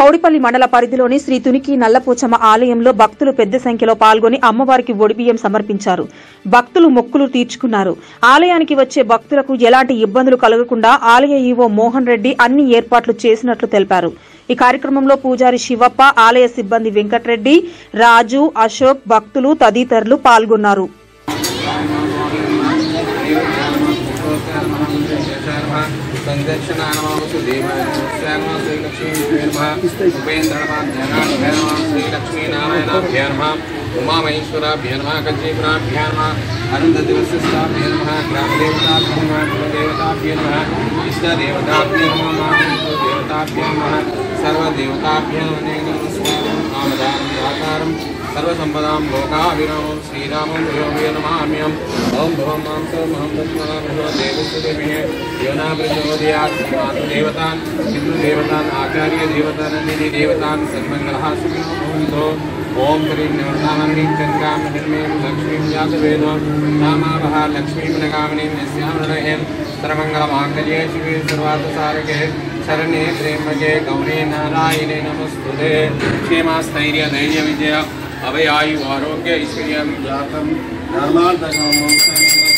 కౌడిపల్లి మండల పరిధిలోని శ్రీ తునికి నల్లపోచమ్మ ఆలయంలో భక్తులు పెద్ద సంఖ్యలో పాల్గొని అమ్మవారికి ఒడిబియ్యం సమర్పించారు. భక్తులు మొక్కులు తీర్చుకున్నారు. ఆలయానికి వచ్చే భక్తులకు ఎలాంటి ఇబ్బందులు కలగకుండా ఆలయ ఈవో మోహన్ రెడ్డి అన్ని ఏర్పాట్లు చేసినట్లు తెలిపారు. ఈ కార్యక్రమంలో పూజారి శివప్ప, ఆలయ సిబ్బంది వెంకటరెడ్డి, రాజు, అశోక్, భక్తులు తదితరులు పాల్గొన్నారు. उमा महेश्वराभ्य नमः कंचीपुराभ्य नमः अनंत दिवसस्थाभ्य नमः ग्रामदेवताभ्य नमः कुलदेवताभ्य नमः इष्टदेवताभ्य नमः देवताभ्य नमः सर्वदेवताभ्य नमः सर्वसंपदां लोकाभिरामं श्रीरामं योगे नमाम्यहम् ओं भवं मां सर्वमहं तत्त्वमहं देवस्तुतिभिः योना प्रचोदयात् मातृदेवतान् पितृदेवतान् आचार्यदेवतान् निधिदेवतान् सर्वमङ्गलः सुखिनो भवन्तु। ओम श्री नवनामनी चंद्राम निर्मे लक्ष्मी जातवेद नामावह लक्ष्मी मनकामनी निस्यामृणयेन सर्वमंगलमांगल्ये शिवे सर्वार्थसारके शरण्ये त्र्यंबके गौरी नारायणे नमस्तुते। क्षेमस्थैर्य धैर्य विजय अभयायु आरोग्य ऐश्वर्य जातम धर्मार्थकं मोक्षं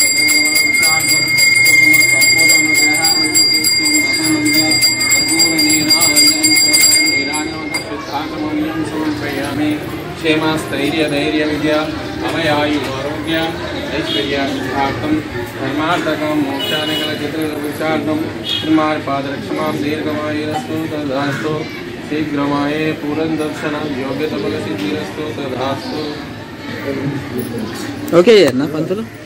क्षेमस्थैर्य धैर्य विद्या अभयायु आरोग्य ऐश्वर्य सिद्धार्थं धर्मार्थकं मोक्षानिकलचित्रविशार्थं श्रीमार्पादरक्षमां दीर्घमायुरस्तु तदास्तु शीघ्रमाये पूर्णदर्शनं योग्यतमसिद्धिरस्तु तदास्तु। ओके ना पंतुలు